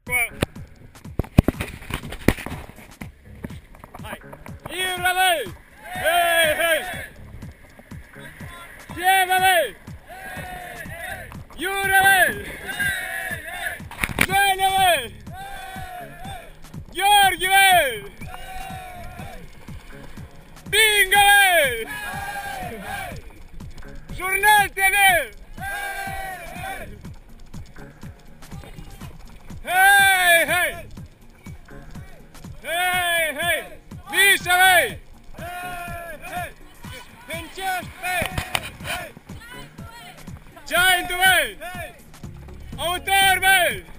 Hai! Ivra, băi! Hei, hei! Pieva, băi! Iura, băi! Joana, băi! Gheorghe, băi! Bingo, băi! Jurnal TV! Hei, hei! Hei, hei! Misha, băi! Pencești, băi! Giant, băi! Autor, băi!